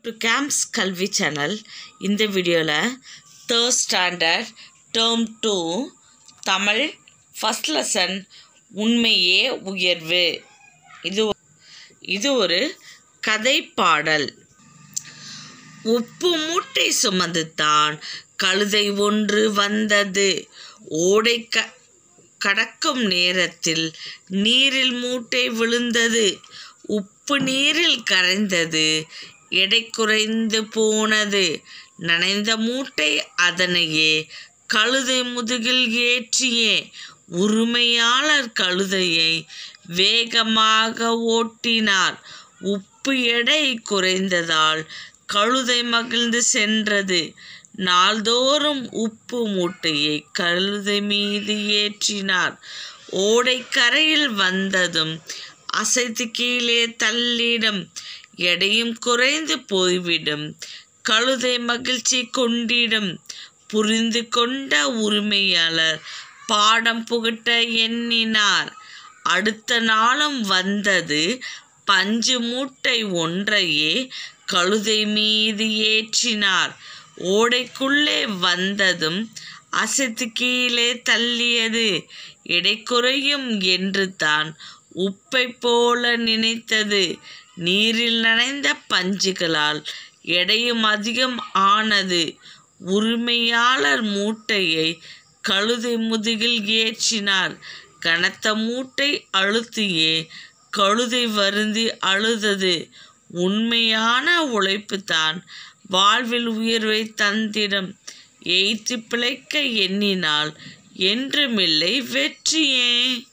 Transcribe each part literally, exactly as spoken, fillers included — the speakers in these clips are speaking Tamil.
டு கேம்ப்ஸ் கல்வி சேனல். இந்த வீடியோவில் third standard term two Tamil first lesson உண்மையே உயர்வு. இது இது ஒரு கதை பாடல். உப்பு மூட்டை சுமந்து தான் கழுதை ஒன்று வந்தது. ஓடை க கடக்கும் நேரத்தில் நீரில் மூட்டை விழுந்தது. உப்பு நீரில் கரைந்தது. எடை குறைந்து போனது. நனைந்த மூட்டை அதனையே கழுதை முதுகில் ஏற்றியே உரிமையாளர் கழுதையை வேகமாக ஓட்டினார். உப்பு எடை குறைந்ததால் கழுதை மகிழ்ந்து சென்றது. நாள்தோறும் உப்பு மூட்டையை கழுதை மீது ஏற்றினார். ஓடை கரையில் வந்ததும் அசைத்து கீழே தள்ளிடும். எடையும் குறைந்து போய்விடும். கழுதை மகிழ்ச்சி கொண்டிடும். புரிந்து கொண்ட உரிமையாளர் பாடம் புகட்ட எண்ணினார். அடுத்த நாளும் வந்தது. பஞ்சு மூட்டை ஒன்றையே கழுதை மீது ஏற்றினார். ஓடைக்குள்ளே வந்ததும் அசைத்து கீழே தள்ளியது. எடை குறையும் என்று தான் உப்பை போல நினைத்தது. நீரில் நனைந்த பஞ்சுகளால் எடையும் அதிகம் ஆனது. உரிமையாளர் மூட்டையை கழுதை முதுகில் ஏற்றினார். கனத்த மூட்டை அழுத்தியே கழுதை வருந்தி அழுதது. உண்மையான உழைப்பு தான் வாழ்வில் உயர்வை தந்திடும். எய்த்து பிழைக்க எண்ணினால் என்றுமில்லை வெற்றியே.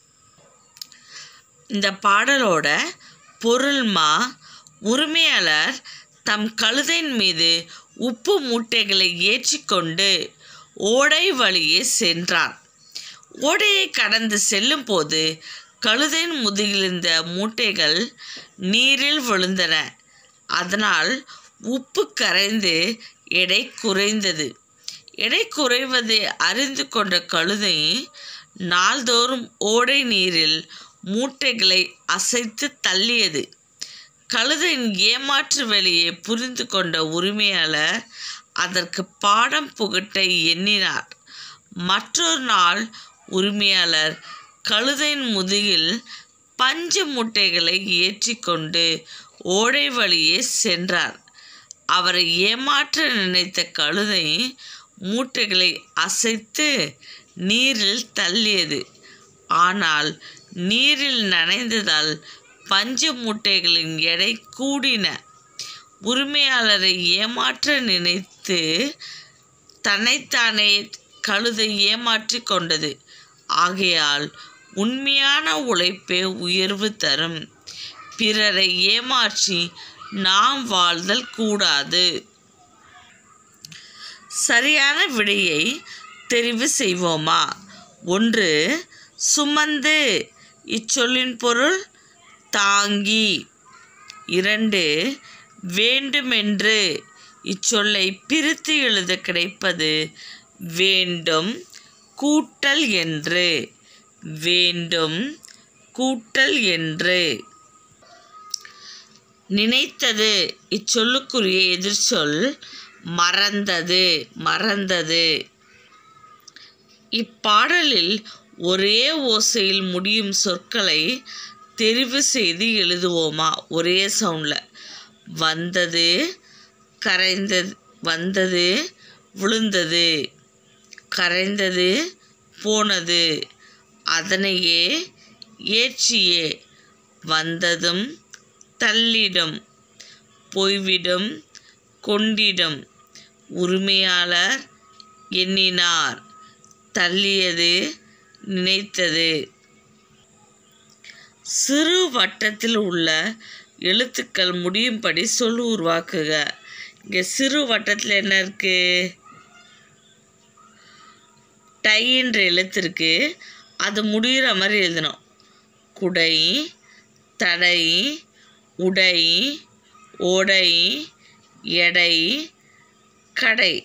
இந்த பாடலோட பொருள்மா, உரிமையாளர் தம் கழுதையின் மீது உப்பு மூட்டைகளை ஏற்றிக்கொண்டு ஓடை வழியே சென்றார். ஓடையை கடந்து செல்லும் போது கழுதையின் முதுகிலிருந்த மூட்டைகள் நீரில் விழுந்தன. அதனால் உப்பு கரைந்து எடை குறைந்தது. எடை குறைவதை அறிந்து கொண்ட கழுதை நாள்தோறும் ஓடை நீரில் மூட்டைகளை அசைத்து தள்ளியது. கழுதையின் ஏமாற்று வேலையை புரிந்து கொண்ட உரிமையாளர் அதற்கு பாடம் புகட்ட எண்ணினார். மற்றொரு நாள் உரிமையாளர் கழுதையின் முதுகில் பஞ்சு மூட்டைகளை ஏற்றிக்கொண்டு ஓடை வழியே சென்றார். அவரை ஏமாற்ற நினைத்த கழுதை மூட்டைகளை அசைத்து நீரில் தள்ளியது. ஆனால் நீரில் நனைந்ததால் பஞ்சு மூட்டைகளின் எடை கூடின. உரிமையாளரை ஏமாற்ற நினைத்து தன்னைத்தானே கழுதை ஏமாற்றி கொண்டது. ஆகையால் உண்மையான உழைப்பே உயர்வு தரும். பிறரை ஏமாற்றி நாம் வாழ்தல் கூடாது. சரியான விடையை தெரிவு செய்வோமா? ஒன்று, சுமந்து. இச்சொல்லின் பொருள் தாங்கி. இரண்டு, வேண்டுமென்று. இச்சொல்லை பிரித்து எழுத கிடைப்பது வேண்டும் கூட்டல் என்று. வேண்டும் கூட்டல் என்று. நினைத்தது. இச்சொல்லுக்குரிய எதிர்ச்சொல் மறந்தது. மறந்தது. இப்பாடலில் ஒரே ஓசையில் முடியும் சொற்களை தெரிவு செய்து எழுதுவோமா? ஒரே சவுண்டில். வந்தது, கரைந்தது. வந்தது, விழுந்தது. கரைந்தது, போனது. அதனையே ஏற்றியே. வந்ததும் தள்ளிடும். போய்விடும், கொண்டிடும். உரிமையாளர் எண்ணினார். தள்ளியது, நினைத்தது. சிறு வட்டத்தில் உள்ள எழுத்துக்கள் முடியும்படி சொல் உருவாக்குக. இங்கே சிறு வட்டத்தில் என்ன இருக்கு? டைன்ற எழுத்து இருக்கு. அது முடிகிற மாதிரி எழுதணும். குடை, தடை, உடை, ஓடை, எடை, கடை.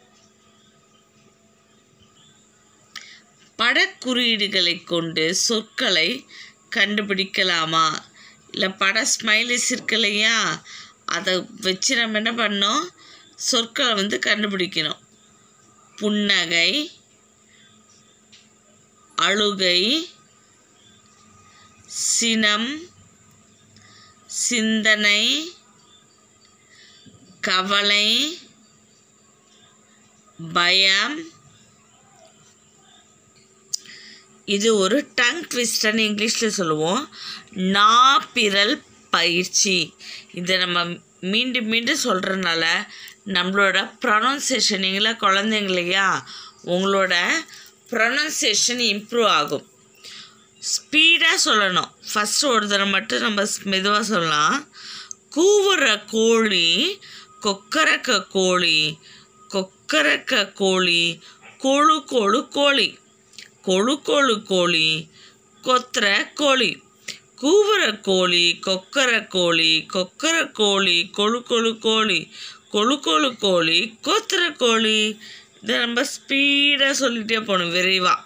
படக்குறியீடுகளை கொண்டு சொற்களை கண்டுபிடிக்கலாமா? இல்லை பட ஸ்மைலிஸ் இருக்கு இல்லையா, அதை வச்சு நம்ம என்ன பண்ணோம், சொற்களை வந்து கண்டுபிடிக்கணும். புன்னகை, அழுகை, சினம், சிந்தனை, கவலை, பயம். இது ஒரு டங் ட்விஸ்டர்னு இங்கிலீஷில் சொல்லுவோம். நாப்பிரல் பயிற்சி. இதை நம்ம மீண்டும் மீண்டும் சொல்கிறதுனால நம்மளோட ப்ரொனன்சியேஷனிங்கில் குழந்தைங்களையா உங்களோட ப்ரொனன்சியேஷன் இம்ப்ரூவ் ஆகும். ஸ்பீடாக சொல்லணும். ஃபஸ்ட்டு ஒரு தடவை மட்டும் நம்ம மெதுவாக சொல்லலாம். கூவுற கோழி கொக்கரக்க கோழி, கொக்கரக்க கோழி, கொழு கொழு கோழி, கொழு கொழு கோழி, கொத்துற கோழி. கூவுற கோழி கொக்கர கோழி, கொக்கர கோழி, கொழு கொழு கோழி, கொழு கொழு கோழி, கொத்துற கோழி. இதை நம்ம ஸ்பீடாக சொல்லிகிட்டே போகணும், விரைவாக.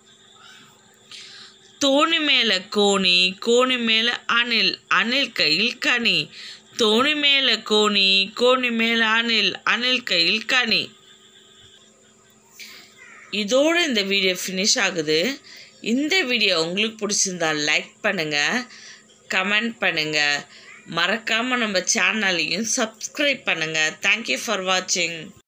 தோணி மேலே கோணி, கோணி மேலே அணில், அணில் கையில் கனி. தோணி மேலே கோணி, கோணி மேலே அணில், அணில் கையில் கனி. இதோடு இந்த வீடியோ ஃபினிஷ் ஆகுது. இந்த வீடியோ உங்களுக்கு பிடிச்சிருந்தா லைக் பண்ணுங்கள், கமெண்ட் பண்ணுங்கள், மறக்காமல் நம்ம சேனலையும் சப்ஸ்கிரைப் பண்ணுங்கள். தேங்க்யூ ஃபார் வாட்சிங்.